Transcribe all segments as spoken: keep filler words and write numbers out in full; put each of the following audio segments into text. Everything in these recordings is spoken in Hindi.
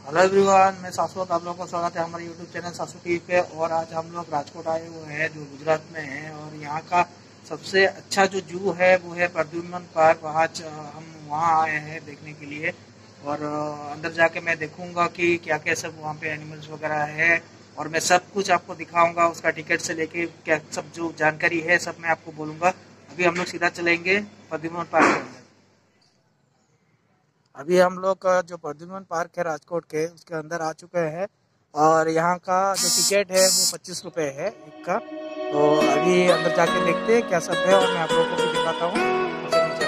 हेलो एवरीवन, मैं शाश्वत। आप लोगों का स्वागत है हमारे यूट्यूब चैनल शाश्वत टीवी पे। और आज हम लोग राजकोट आए हुए हैं जो गुजरात में है। और यहाँ का सबसे अच्छा जो जू है वो है प्रद्युम्न पार्क। वहाँ हम वहाँ आए हैं देखने के लिए। और अंदर जाके मैं देखूंगा कि क्या क्या सब वहाँ पे एनिमल्स वगैरह है। और मैं सब कुछ आपको दिखाऊंगा, उसका टिकट से लेके क्या सब जो जानकारी है सब मैं आपको बोलूँगा। अभी हम लोग सीधा चलेंगे प्रद्युम्न पार्क के अंदर। अभी हम लोग का जो प्रद्युम्न पार्क है राजकोट के, उसके अंदर आ चुके हैं। और यहाँ का जो टिकट है वो पच्चीस रुपये है एक का। तो अभी अंदर जाके देखते हैं क्या सब है, और मैं आप लोगों को भी दिखाता हूँ। सबसे नीचे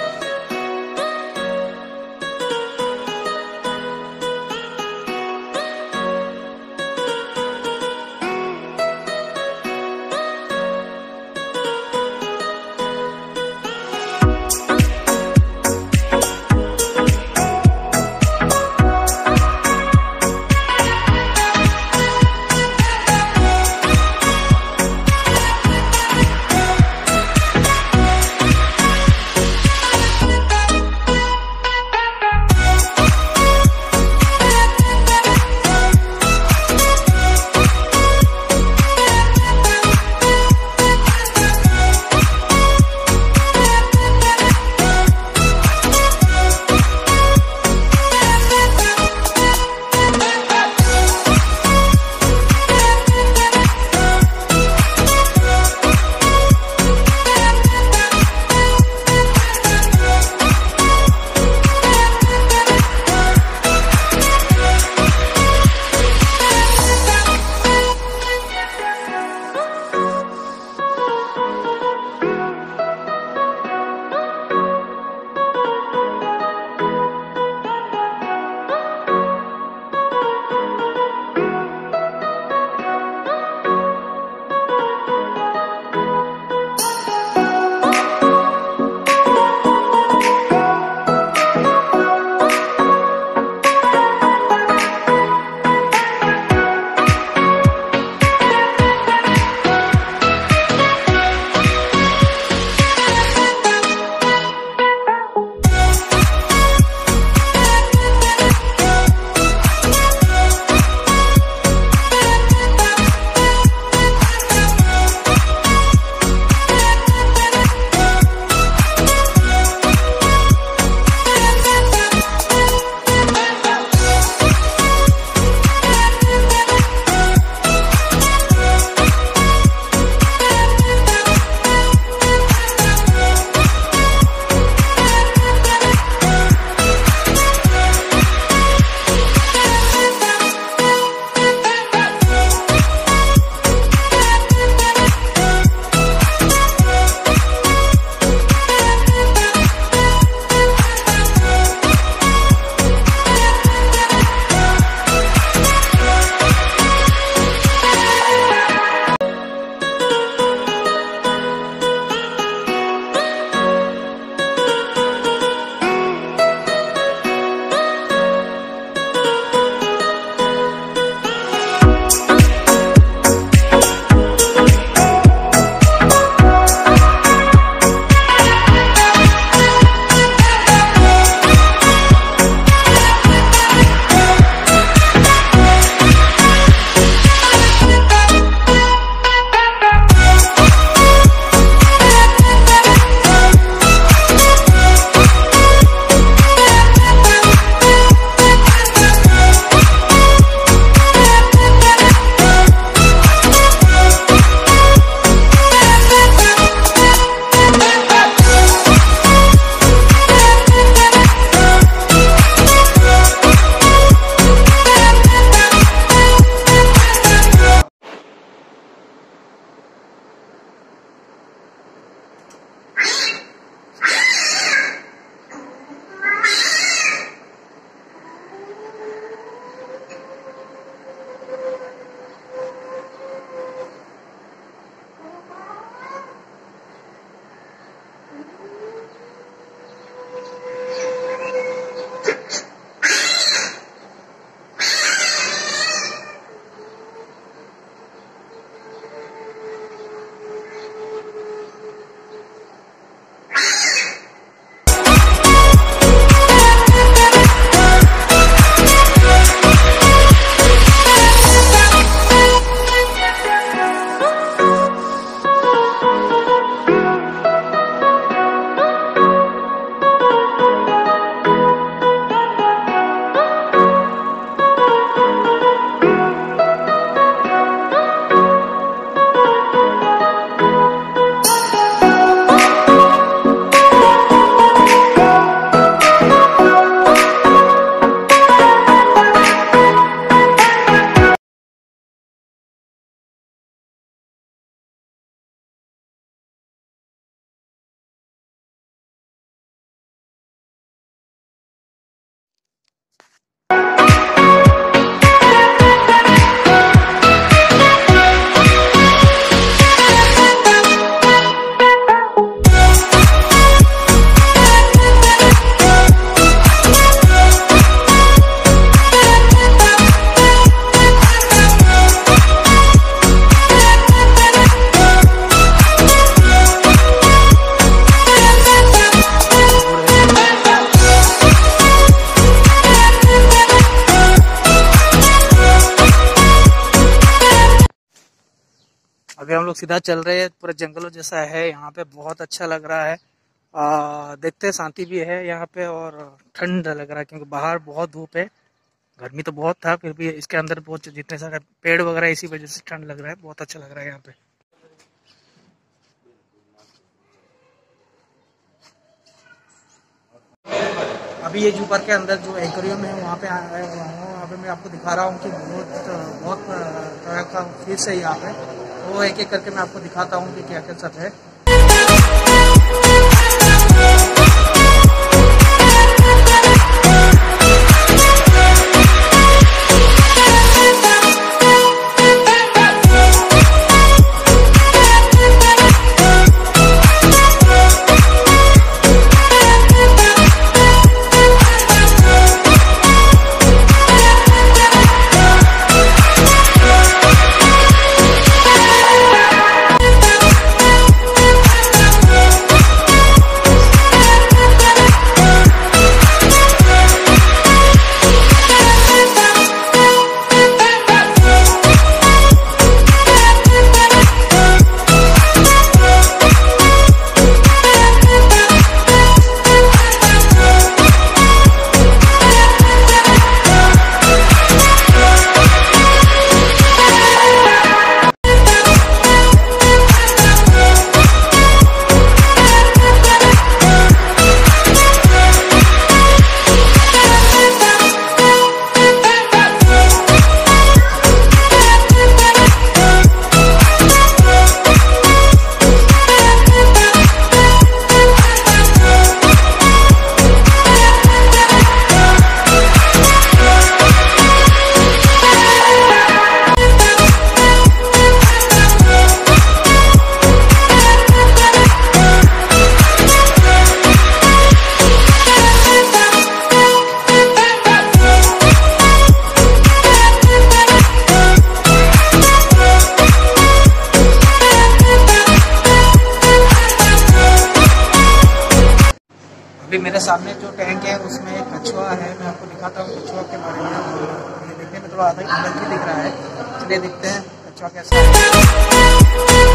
अभी हम लोग सीधा चल रहे हैं, पूरे जंगलों जैसा है यहाँ पे, बहुत अच्छा लग रहा है। आ, देखते हैं, शांति भी है यहाँ पे और ठंड लग रहा है क्योंकि बाहर बहुत धूप है। गर्मी तो बहुत था, फिर भी इसके अंदर बहुत जितने सारे पेड़ वगैरह इसी वजह से ठंड लग रहा है। बहुत अच्छा लग रहा है यहाँ पे। अभी ये जू पार्क के अंदर जो एक्वेरियम है वहाँ पे आया हुआ हूँ। वहाँ पे मैं आपको दिखा रहा हूँ कि बहुत बहुत तरह का फिश है यहाँ पे। वो एक एक करके मैं आपको दिखाता हूँ कि क्या क्या सब है। अभी मेरे सामने जो टैंक है उसमें एक कछुआ है। मैं आपको दिखाता हूँ कछुआ के बारे में। ये देखने में थोड़ा अलग ही दिख रहा है, चलिए देखते हैं कछुआ कैसा है।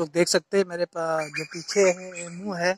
लोग देख सकते हैं मेरे पास जो पीछे है मुंह है।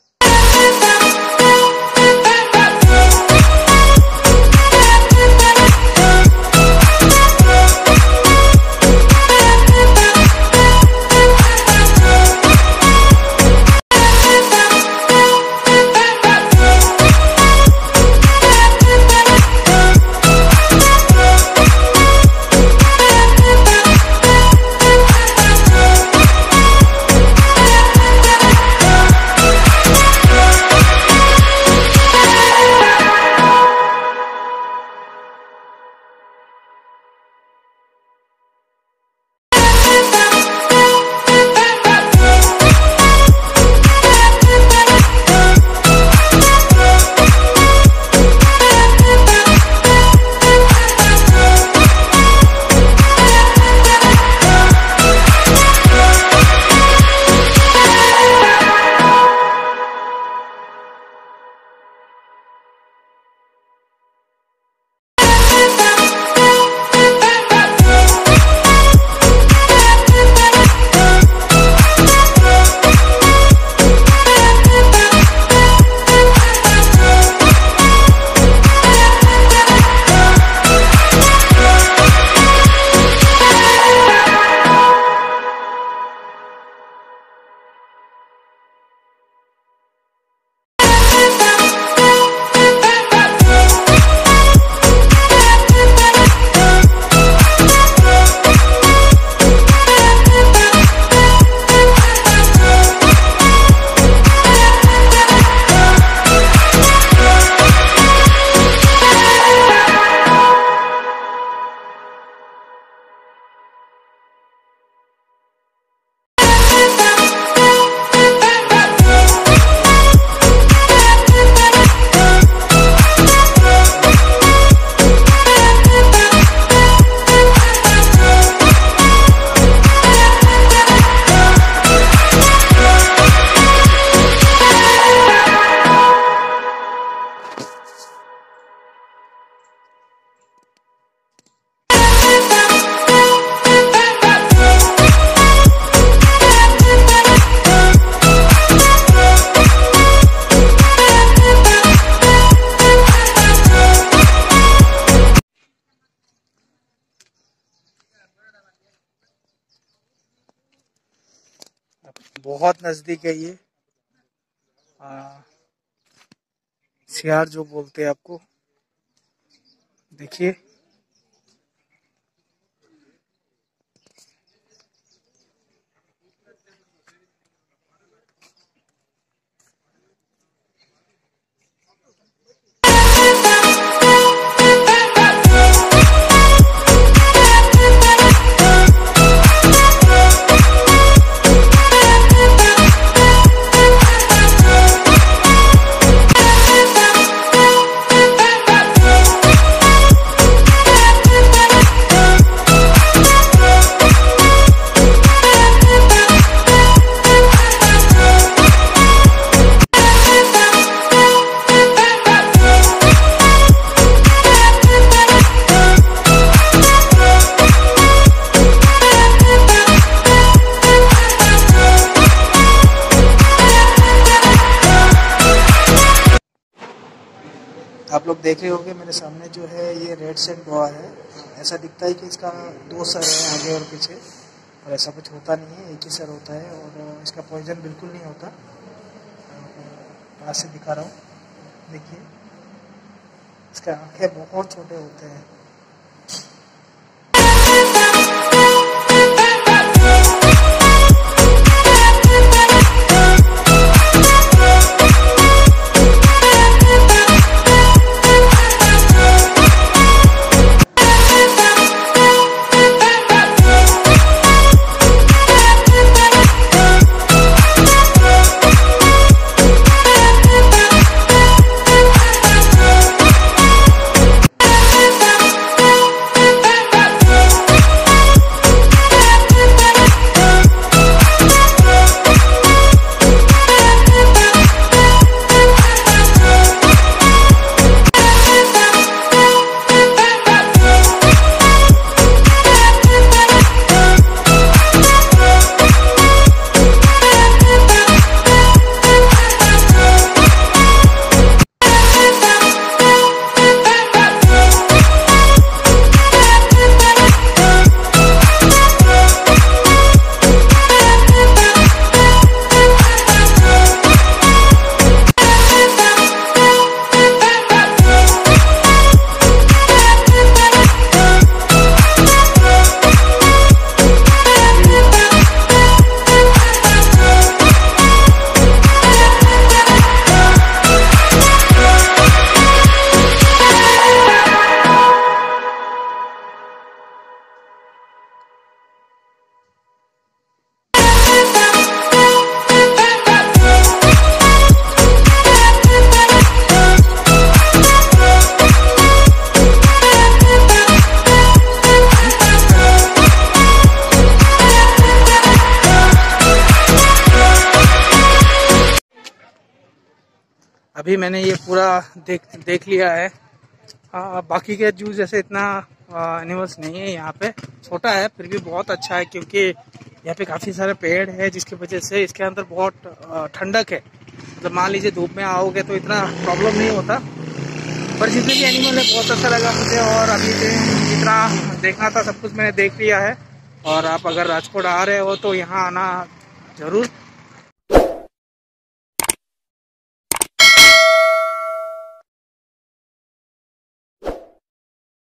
बहुत नजदीक है ये सियार जो बोलते हैं आपको, देखिए आप लोग देख रहे होंगे मेरे सामने जो है ये रेड सेट बोआ है। ऐसा दिखता है कि इसका दो सर है आगे और पीछे, और ऐसा कुछ होता नहीं है, एक ही सर होता है और इसका पॉइजन बिल्कुल नहीं होता। पास से दिखा रहा हूँ, देखिए इसके आंखें बहुत छोटे होते हैं। अभी मैंने ये पूरा देख देख लिया है। आ, बाकी के जू जैसे इतना एनिमल्स नहीं है यहाँ पे, छोटा है फिर भी बहुत अच्छा है, क्योंकि यहाँ पे काफ़ी सारे पेड़ है जिसकी वजह से इसके अंदर बहुत ठंडक है। मतलब मान लीजिए धूप में आओगे तो इतना प्रॉब्लम नहीं होता। पर जितने भी एनिमल है बहुत अच्छा लगा मुझे, और अभी जितना देखना था सब कुछ मैंने देख लिया है। और आप अगर राजकोट आ रहे हो तो यहाँ आना ज़रूर।